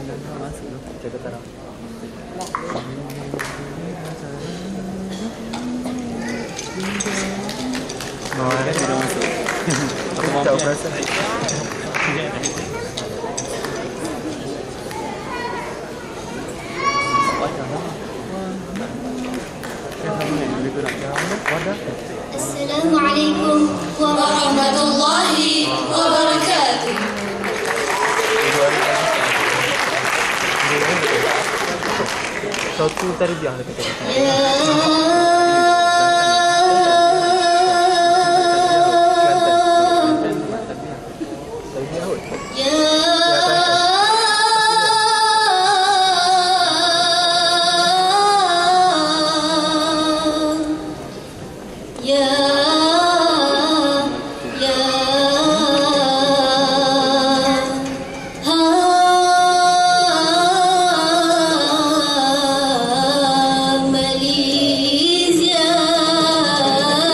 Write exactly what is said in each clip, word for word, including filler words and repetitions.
Masuk tu. Jaga taraf. Oh, dia dah masuk. Aku mau tak berasa. Assalamualaikum warahmatullahi wabarakatuh. Satu tarbiyah dekat tadi. Ya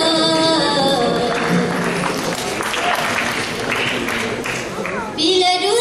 bila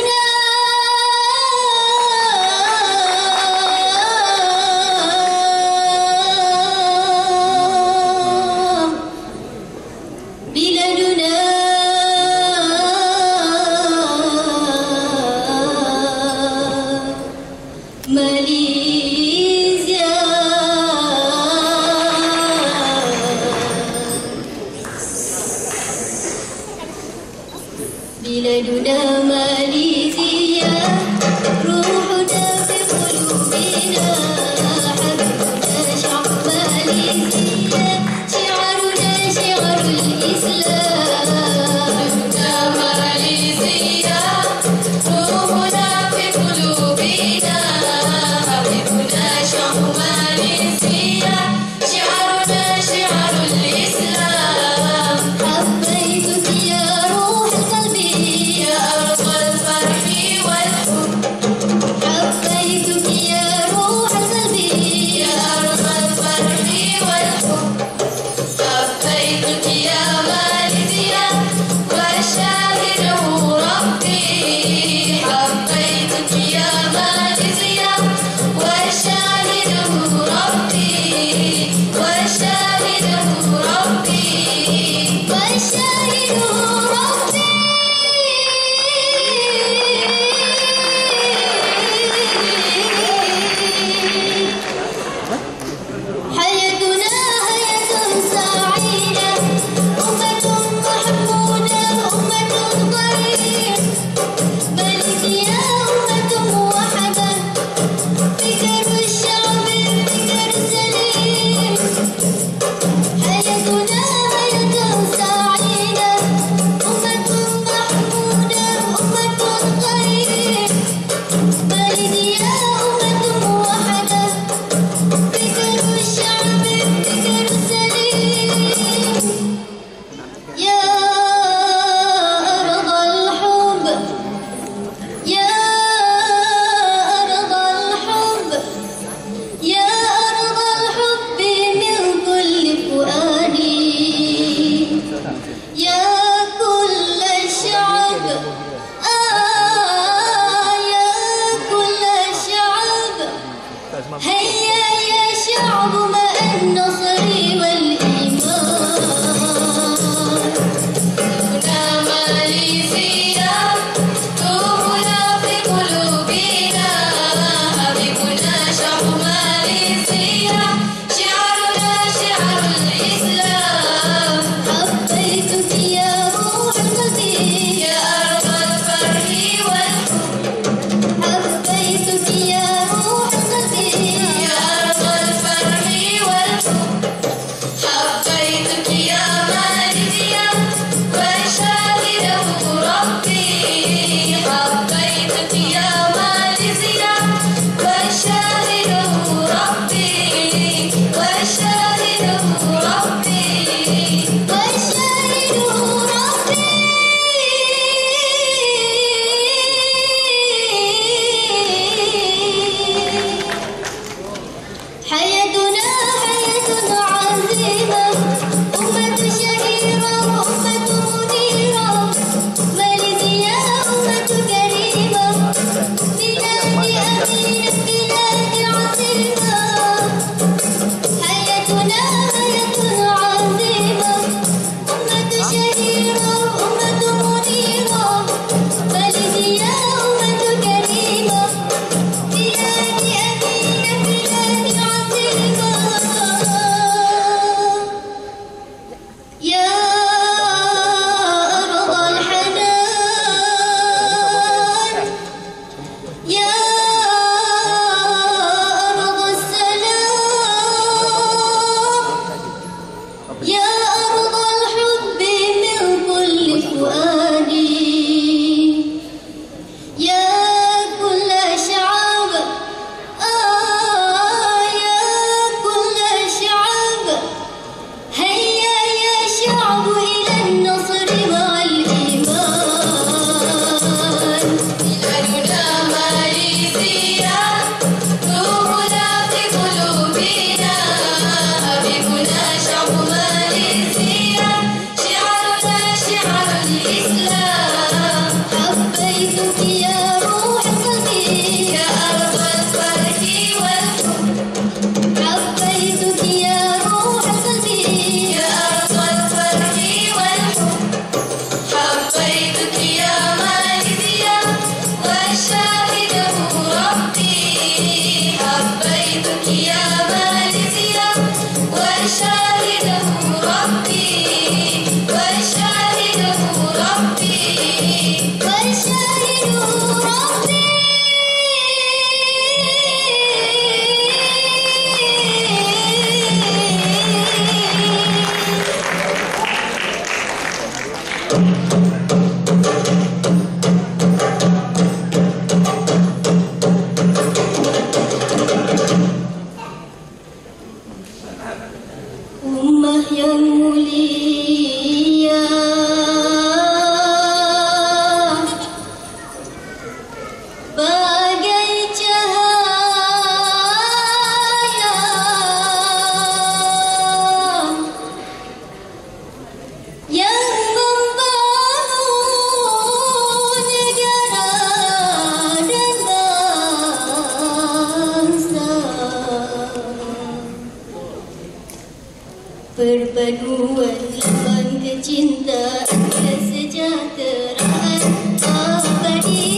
Perpaduan lambang kecintaan, kesejahteraan abadi.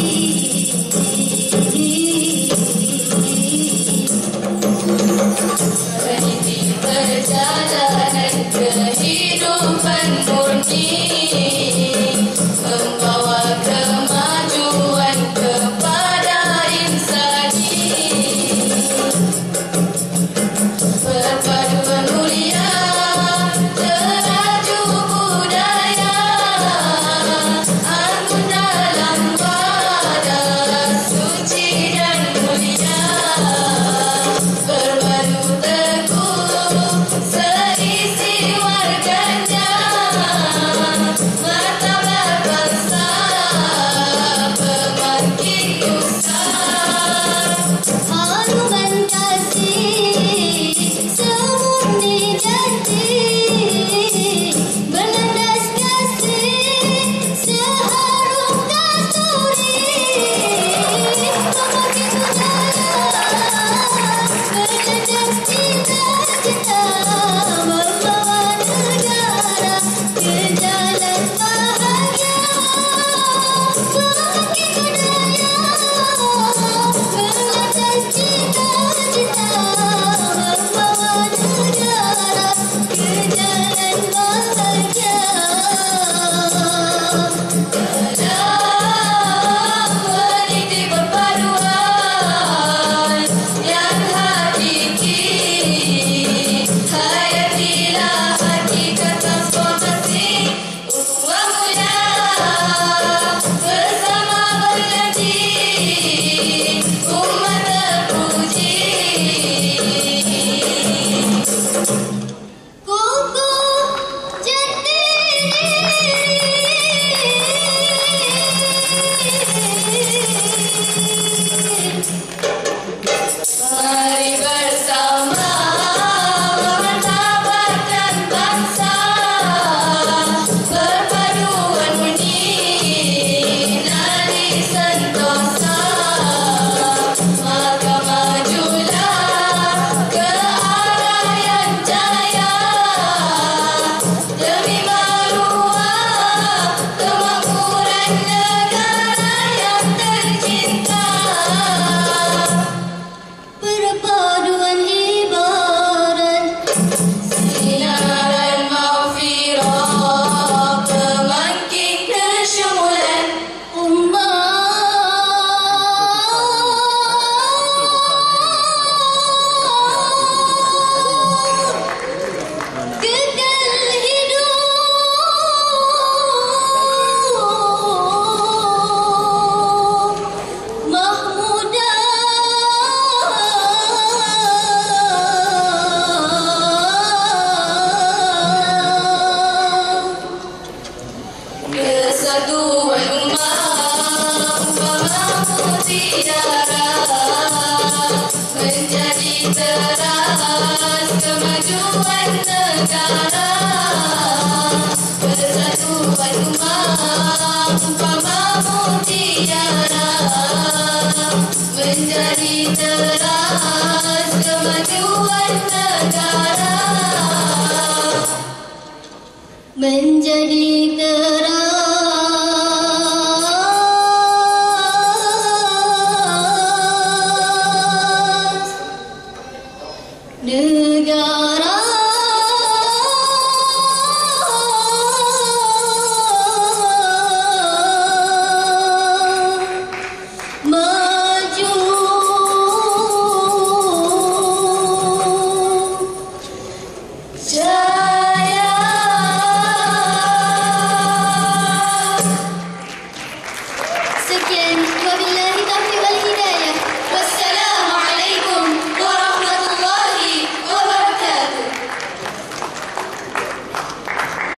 Meniti perjalanan kehidupan murni, membawa kemajuan kepada insani. Perpaduan mulia teraju budaya, anggun dalam wadah suci dan mulia. Berbadu teguh seisi warganya, martabat bangsa pembangkit nusa. Haluan kasih semurni jati, berlandas kasih seharum kasturi. Pembangkit budaya berlandas cita-cita, membawa negara ke jalan bahagia. Pembangkit budaya berlandas cita-cita, membawa negara ke jalan bahagia. Dalam meniti perpaduan yang hakiki, hayatilah hakikat transformasi ukhuwah mulia. Bersama berjanji umat terpuji, kukuh jati. Mari bersama memartabatkan bangsa, perpaduan murni nadi sentosa. Maka majulah ke arah yang jaya, demi maruah kemakmuran negara yang tercinta. Perpaduan ibarat sinaran maghfirah, pembangkit kesyumulan umat. Kekal hidup mahmudah, kesatuan umat umpama mutiara, menjadi teras kemajuan negara. Kesatuan umat umpama mutiara, menjadi teras kemajuan negara. Menjadi